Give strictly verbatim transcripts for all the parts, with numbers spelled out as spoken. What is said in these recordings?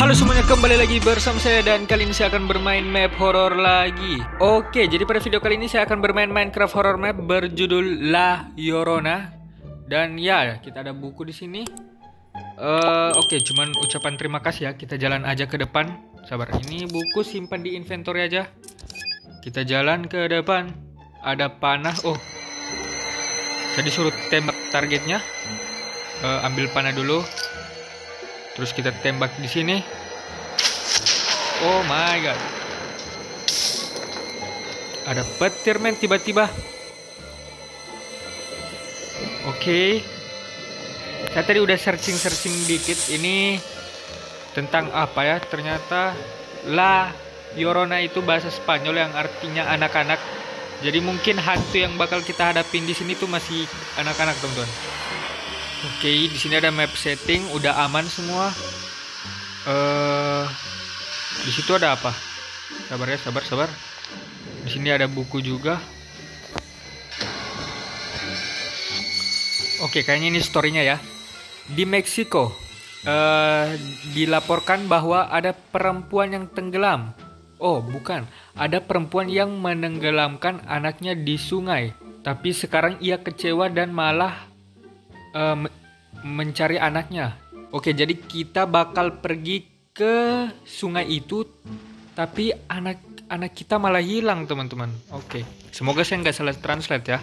Halo semuanya, kembali lagi bersama saya dan kali ini saya akan bermain map horror lagi. Oke, jadi pada video kali ini saya akan bermain Minecraft horror map berjudul La Llorona. Dan ya, kita ada buku di sini. Uh, Oke, cuman ucapan terima kasih ya. Kita jalan aja ke depan. Sabar, ini buku simpan di inventory aja. Kita jalan ke depan. Ada panah. Oh, saya disuruh tembak targetnya. Uh, ambil panah dulu. Terus kita tembak di sini. Oh my god. Ada petir men tiba-tiba. Oke. Okay. Saya tadi udah searching-searching dikit. Ini tentang apa ya? Ternyata La Llorona itu bahasa Spanyol yang artinya anak-anak. Jadi mungkin hantu yang bakal kita hadapin di sini tuh masih anak-anak, teman-teman. Oke, okay, di sini ada map setting, udah aman semua. Eh, uh, di situ ada apa? Sabar ya, sabar, sabar. Di sini ada buku juga. Oke, okay, kayaknya ini storynya ya. Di Meksiko, uh, dilaporkan bahwa ada perempuan yang tenggelam. Oh, bukan, ada perempuan yang menenggelamkan anaknya di sungai. Tapi sekarang ia kecewa dan malah Uh, mencari anaknya. Oke, jadi kita bakal pergi ke sungai itu, tapi anak anak kita malah hilang, teman-teman. Oke, semoga saya nggak salah translate ya.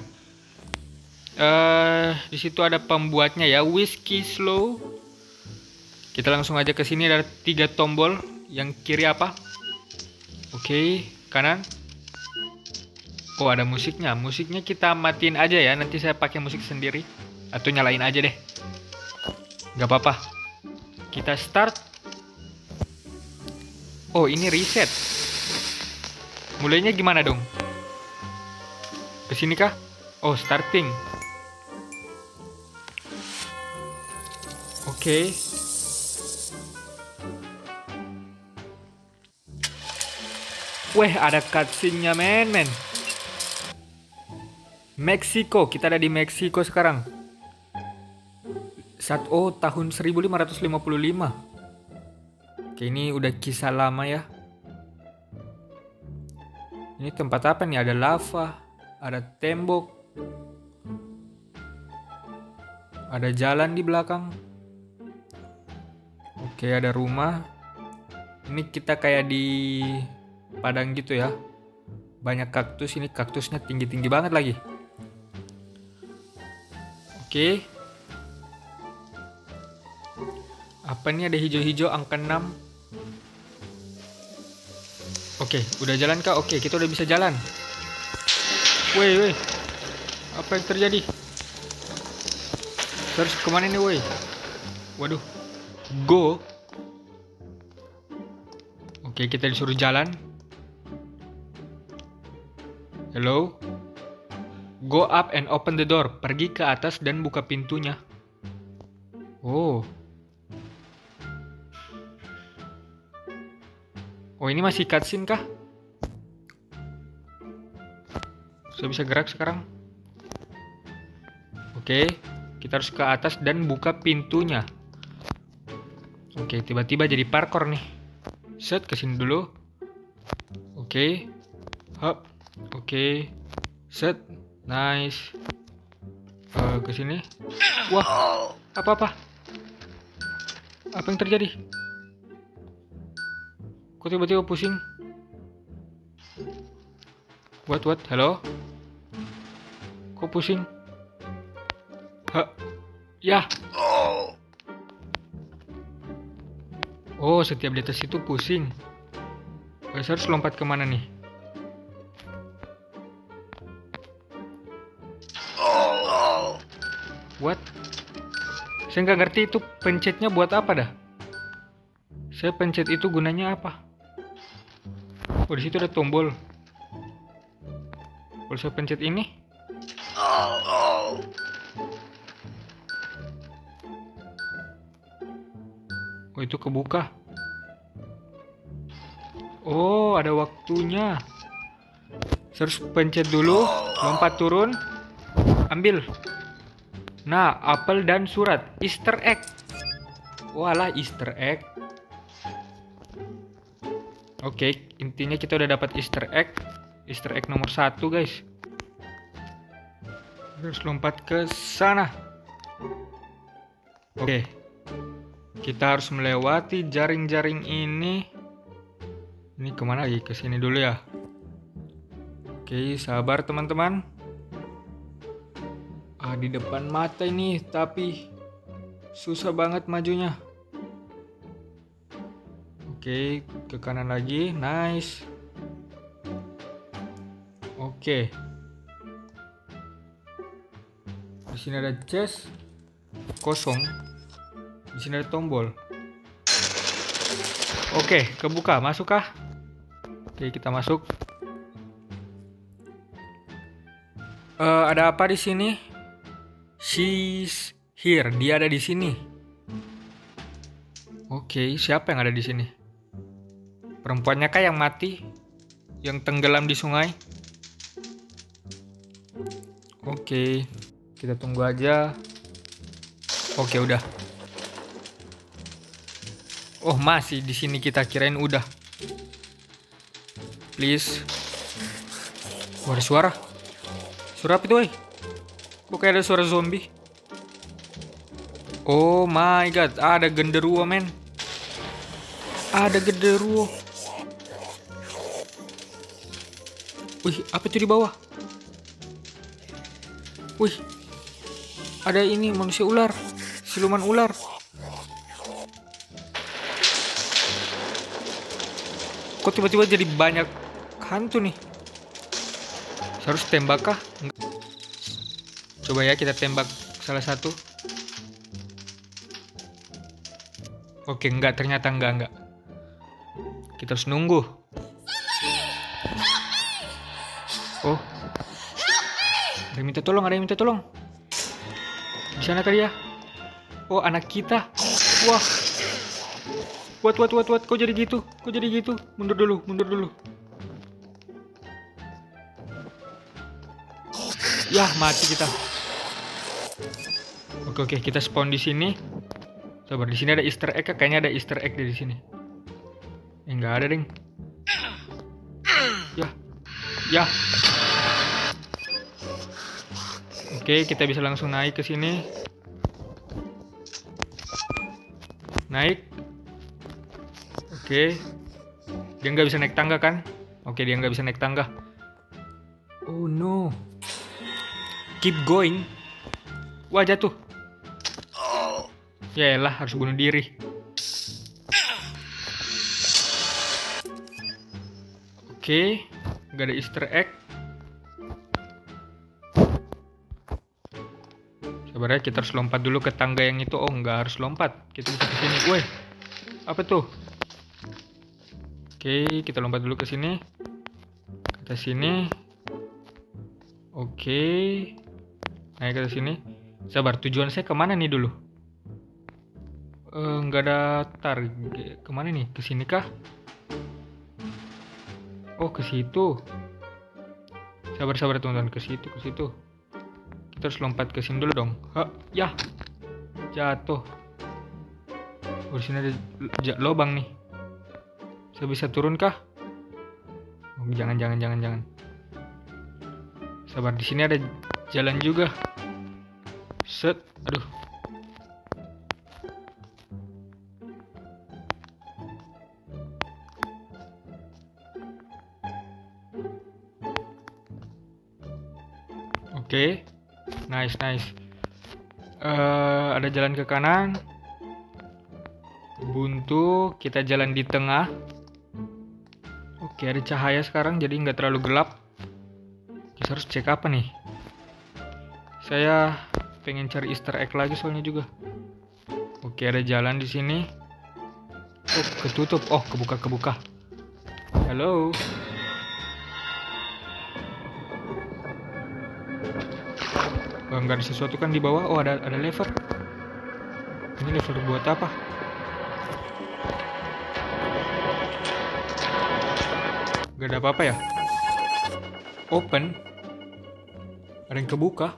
Uh, di situ ada pembuatnya ya, Whiskey Slow. Kita langsung aja ke sini, ada tiga tombol. Yang kiri apa? Oke, kanan. Oh, ada musiknya. Musiknya kita matiin aja ya. Nanti saya pakai musik sendiri. Atau nyalain aja deh. Gak apa-apa. Kita start. Oh, ini reset. Mulainya gimana dong? Kesini kah? Oh, starting. Oke. Okay. Weh, ada cutscene-nya men, men. Meksiko, kita ada di Meksiko sekarang. Saat oh tahun seribu lima ratus lima puluh lima. Oke, ini udah kisah lama ya. Ini tempat apa nih? Ada lava, ada tembok, ada jalan di belakang. Oke, ada rumah. Ini kita kayak di padang gitu ya. Banyak kaktus, ini kaktusnya tinggi-tinggi banget lagi. Oke. Apa nih, ada hijau-hijau angka enam. Oke, udah jalan kah? Oke, kita udah bisa jalan. Woi, woi. Apa yang terjadi? Terus kemana nih, woi? Waduh. Go. Oke, kita disuruh jalan. Hello. Go up and open the door. Pergi ke atas dan buka pintunya. Oh. Oh, ini masih cutscene kah? Saya bisa gerak sekarang. Oke, kita harus ke atas dan buka pintunya. Oke, tiba-tiba jadi parkour nih. Set, kesini dulu. Oke. Hop. Oke. Set. Nice. Uh, kesini. Wah, apa-apa? Apa yang terjadi? Kok tiba-tiba pusing? What, what? Halo? Kok pusing? Hah? Ya. Oh, setiap di atas itu pusing. Oh, saya harus lompat kemana nih? What? Saya nggak ngerti itu pencetnya buat apa dah. Saya pencet itu gunanya apa? Oh, di situ ada tombol. Kalau saya pencet ini, oh itu kebuka. Oh, ada waktunya. Saya harus pencet dulu, lompat turun, ambil. Nah, apel dan surat, Easter egg. Walah, Easter egg. Oke, intinya kita udah dapat Easter egg. Easter egg nomor satu, guys. Terus lompat ke sana. Oke. Kita harus melewati jaring-jaring ini. Ini kemana lagi? Ke sini dulu ya. Oke, sabar teman-teman. Ah, di depan mata ini, tapi susah banget majunya. Oke, ke kanan lagi. Nice. Oke. Di sini ada chest kosong. Di sini ada tombol. Oke, kebuka. Masuk kah? Oke, kita masuk. Uh, ada apa di sini? She's here. Dia ada di sini. Oke, siapa yang ada di sini? Perempuannya kah yang mati? Yang tenggelam di sungai? Oke, kita tunggu aja. Oke, udah. Oh, masih di sini, kita kirain udah. Please. Oh, ada suara. Suara apa itu, woy? Kok kayak ada suara zombie? Oh my god, ada genderuwo, men. Ada genderuwo. Wih, apa itu di bawah? Wih, ada ini manusia ular, siluman ular. Kok tiba-tiba jadi banyak hantu nih? Saya harus tembak kah? Enggak. Coba ya kita tembak salah satu. Oke, enggak, ternyata enggak, enggak. Kita harus nunggu. Oh, ada yang minta tolong, ada yang minta tolong. Di sana kali ya? Oh, anak kita. Wah. What, what, what, what? Kok jadi gitu? Kok jadi gitu? Mundur dulu, mundur dulu. Yah, mati kita. Oke, oke, kita spawn di sini. Sabar, di sini ada Easter egg. Kayaknya ada Easter egg di sini. Eh, nggak ada, ding. Ya, ya. Oke, kita bisa langsung naik ke sini. Naik. Oke. Dia nggak bisa naik tangga kan? Oke, dia nggak bisa naik tangga. Oh no. Keep going. Wah, jatuh. Yaelah, harus bunuh diri. Oke, nggak ada Easter egg. Sabar ya, kita harus lompat dulu ke tangga yang itu. Oh, nggak harus lompat. Kita bisa ke sini. Woi, apa tuh? Oke, kita lompat dulu ke sini. Ke sini. Oke. Naik ke sini. Sabar, tujuan saya kemana nih dulu? Eh, nggak ada target. Kemana nih? Ke sini kah? Oh, ke situ. Sabar, sabar teman-teman, ke situ, ke situ. Kita harus lompat ke sini dulu dong. Ha, ya. Jatuh. Oh, di sini ada lubang nih. Saya bisa turun kah? Oh, jangan, jangan, jangan, jangan. Sabar, di sini ada jalan juga. Set, aduh. Oke, okay. Nice, nice. Uh, ada jalan ke kanan. Buntu, kita jalan di tengah. Oke, okay, ada cahaya sekarang, jadi nggak terlalu gelap. Kita harus cek apa nih? Saya pengen cari Easter egg lagi soalnya juga. Oke, okay, ada jalan di sini. Oh, ketutup. Oh, kebuka, kebuka. Halo. Oh, nggak ada sesuatu kan di bawah? Oh, ada ada lever. Ini lever buat apa? Gak ada apa-apa ya? Open. Ada yang kebuka.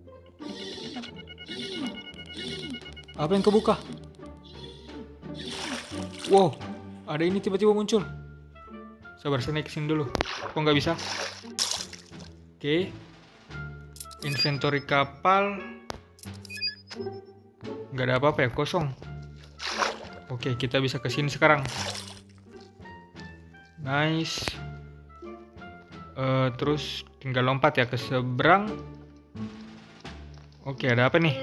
Apa yang kebuka? Wow, ada ini tiba-tiba muncul. Sabar, saya naik kesini dulu. Kok nggak bisa? Oke. Inventory kapal. Nggak ada apa-apa ya, kosong. Oke, kita bisa kesini sekarang. Nice. Uh, terus tinggal lompat ya ke seberang. Oke, ada apa nih?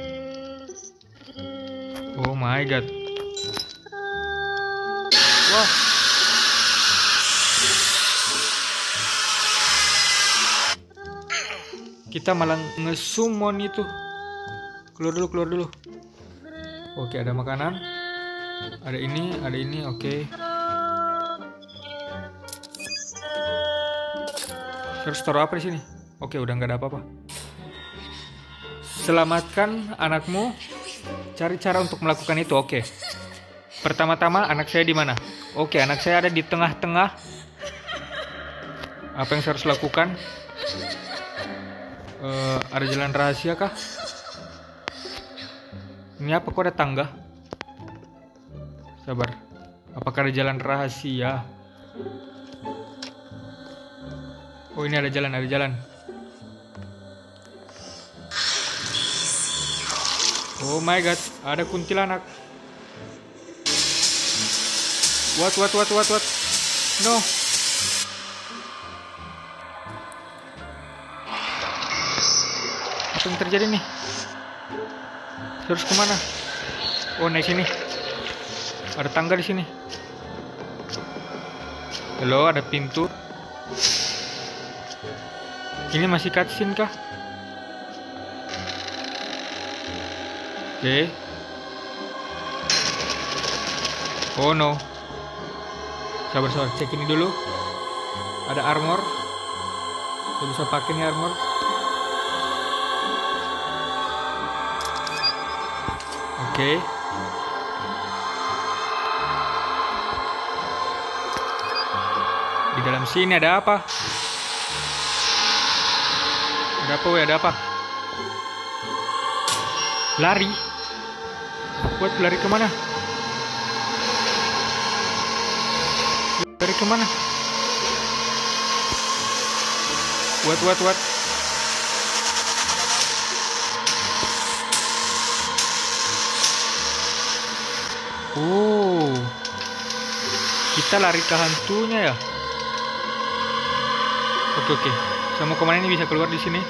Oh my god. Wah. Kita malah nge-summon itu. Keluar dulu, keluar dulu. Oke, ada makanan. Ada ini, ada ini, oke. Terus taruh apa di sini? Oke, udah nggak ada apa-apa. Selamatkan anakmu. Cari cara untuk melakukan itu, oke. Pertama-tama, anak saya di mana? Oke, anak saya ada di tengah-tengah. Apa yang saya harus lakukan? Uh, ada jalan rahasia kah? Ini apa, kok ada tangga? Sabar. Apakah ada jalan rahasia? Oh, ini ada jalan, ada jalan. Oh my god, ada kuntilanak. What, what, what, what, what? No. Apa yang terjadi nih? Terus kemana? Oh, naik sini. Ada tangga di sini. Halo, ada pintu. Ini masih cutscene kah? Oke. Okay. Oh no. Sabar, sabar. Cek ini dulu. Ada armor. Saya bisa pakai nih armor. Oke. Okay. Di dalam sini ada apa? Ada apa, weh? Ada apa? Lari? Buat lari kemana? Lari kemana? What, what, what? Oh, kita lari ke hantunya ya? Oke, oke. Saya mau kemana ini, bisa keluar di sini?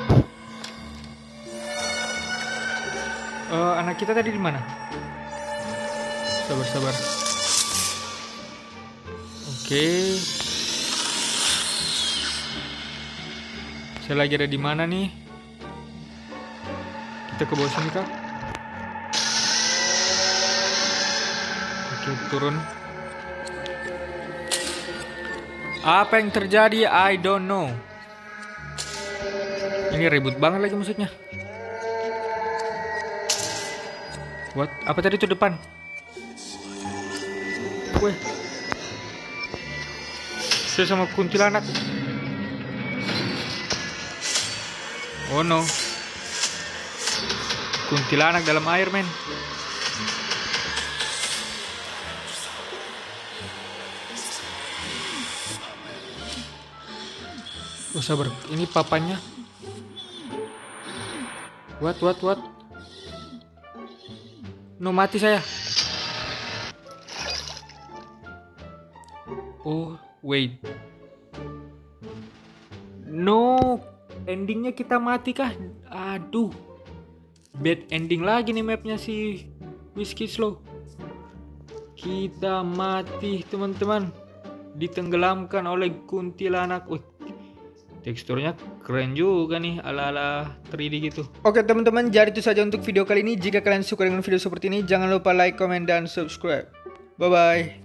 Uh, anak kita tadi di mana? Sabar, sabar. Oke. Saya lagi ada di mana nih? Kita ke bawah sini kah? Oke, turun. Apa yang terjadi? I don't know. Ini ribut banget lagi musiknya. What? Apa tadi itu depan? Weh. Saya sama kuntilanak. Oh no. Kuntilanak dalam air, men. Oh, sabar. Ini papanya. What, what, what? No, mati saya. Oh, wait. No, endingnya kita mati kah? Aduh, bad ending lagi nih mapnya si Whiskey Slow. Kita mati, teman-teman. Ditenggelamkan oleh kuntilanak. Wih, teksturnya keren juga nih, ala-ala tiga D gitu. Oke teman-teman, jadi itu saja untuk video kali ini. Jika kalian suka dengan video seperti ini, jangan lupa like, comment, dan subscribe. Bye-bye.